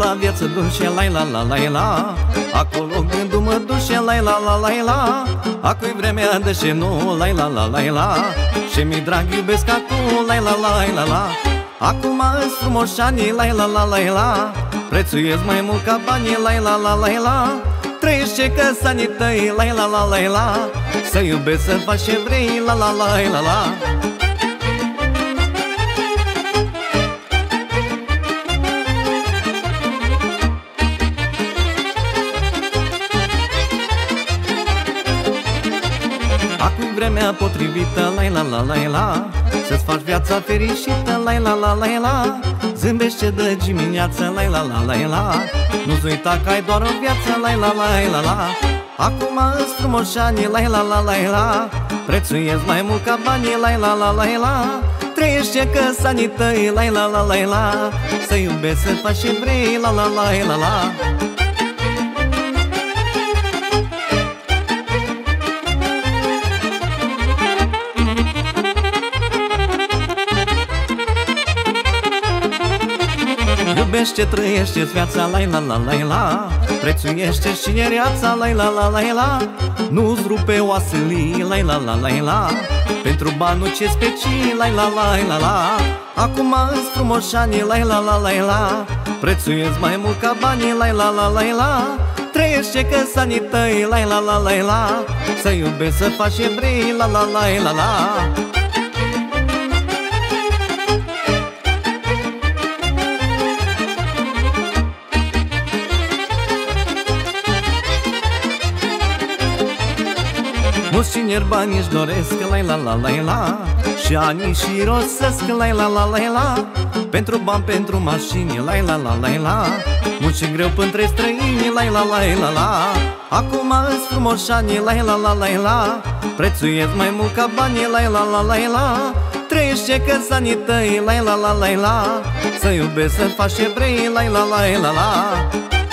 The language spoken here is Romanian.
la viață dulce, lai la la la la. Acolo gândul mă duce, lai la la la la. Acu-i vremea de ce nu, lai la la la la. Și mi drag iubesc acum, lai la la la la. Acum îs frumos ani, lai la la la la. Prețuiesc mai mult ca banii, lai la la la la. Trăiește căsanii tăi, lai la la la la. Să iubesc, să faci ce vrei, la la la la la. Acum vremea potrivită, lai la la la la. Să-ți faci viața fericită, lai la la la la. Zâmbește de dimineață, lai la la la la. Nu-ți uita că ai doar o viață, lai la la la la. Acum îs frumos ani, lai la la la la. Prețuiesc mai mult ca banii, lai la la la la. Trăiește căsanii tăi, lai la la la la. Să iubesc, să faci ce vrei, la la la la la. Iubește, trăiește-ți viața, lai la la la la. Prețuiește-și cinereața, lai la la la la. Nu-ți rupe oasele, lai la la la la. Pentru bani nu ce specii, lai la la la la. Acum îs frumos ani, lai la la la la. Prețuiesc mai mult ca banii, lai la la la la. Trăiește căsanii tăi, lai la la la la. Să iubesc, să faci ce vrei, la la la la la. Mulți tineri bani își doresc, lai la la la la. Și anii și rosesc, lai la la la la. Pentru bani, pentru mașini, lai la la la la. Munci greu pântre străini, lai la la la la. Acum îs frumos ani, lai la la la la. Prețuiesc mai mult ca banii, lai la la la la. Trăiește căsanii tăi, lai la la la la. Să iubesc, să faci ce vrei, lai la la la la.